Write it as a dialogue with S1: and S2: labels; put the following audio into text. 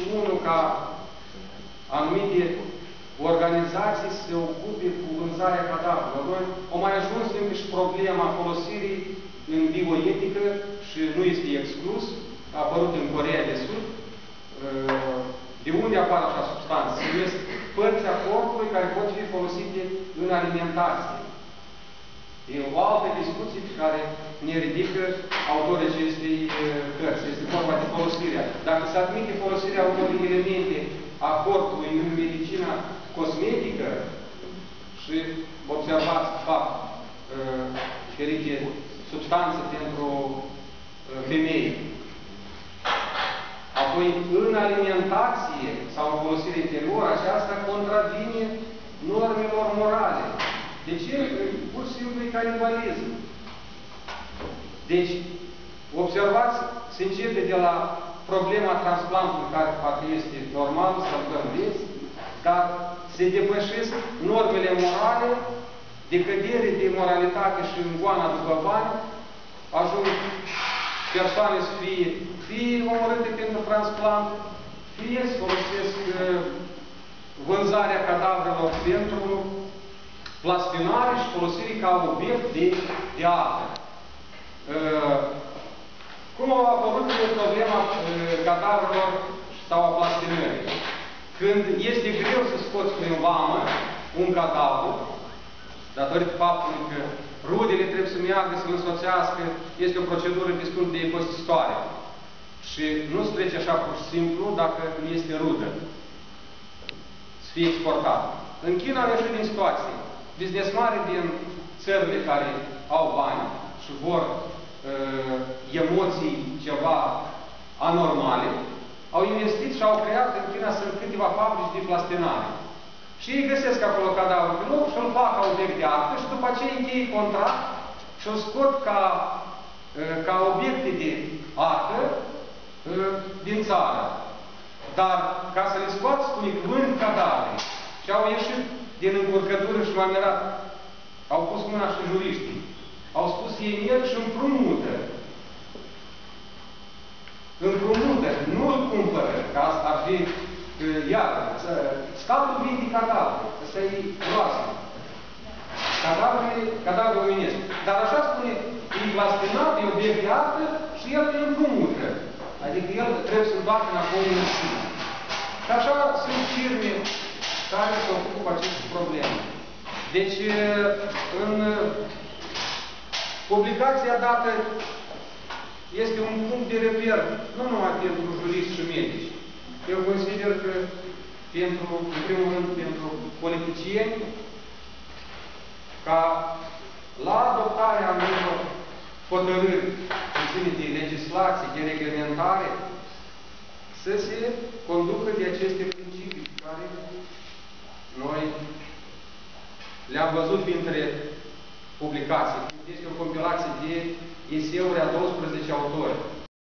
S1: unul ca anumite organizații se ocupe cu vânzarea cadavrelor. Au mai ajuns încă și problema folosirii în bioetică și nu este exclus, a apărut în Coreea de Sud. De unde apar așa substanțe? Se numesc părți a corpului care pot fi folosite în alimentație. E o altă discuție pe care ne ridică autorii acestei cărți. Este vorba de folosirea. Dacă se admite folosirea unor elemente a corpului în medicina cosmetică și observați fapt diferite substanțe pentru femei, apoi în alimentație sau în folosire interioră, aceasta contravine normelor morale. De ce? Pur și simplu e canibalism. Deci, observați, se începe de la problema transplantului, care poate este normal, să-l vezi, dar se depășesc normele morale, decădere de moralitate și îngoana după bani, ajung persoane să fie omorâte pentru transplant, fie să folosesc vânzarea cadavrelor pentru plastinare și folosire ca obiect de artă. Cum a apărut problema cadavrelor sau a plastinării? Când este greu să scoți prin vamă un cadavru, datorită faptului că rudele trebuie să meargă, să-l însoțească, este o procedură destul de costisitoare. Și nu se trece așa pur și simplu dacă este rudă să fie exportat. În China am ieșit din situație. Businessmari din țările care au bani și vor emoții ceva anormale, au investit și au creat în China sunt câteva fabrici de plastinare. Și ei găsesc acolo cadavrul pe loc și îl fac ca obiect de artă și după aceea încheie contract și îl scot ca obiecte de artă din țară. Dar ca să le scoată, spune că vând cadavre. Și au ieșit din încurcătură și m-am mirat. Au pus mâna și juriștii. Au spus ei merg și împrumută. Împrumută, nu îl cumpără, că asta ar fi, iar, statul vinde cadavre. Asta e groasă. Cadavre omenesc. Dar așa spune, e plastinat, e obiect de artă și el îl împrumută. Adică el trebuie să-l bată înapoi în sine. Și așa sunt firme care se ocupă cu aceste probleme. Deci, în publicația dată este un punct de reper, nu numai pentru juriști și medici. Eu consider că, în primul rând, pentru politicieni, ca la adoptarea anumitor hotărâri în ține de legislație, de reglementare, să se conducă de aceste principii care noi le-am văzut printre publicații. Este o compilație de eseuri a 12 autori.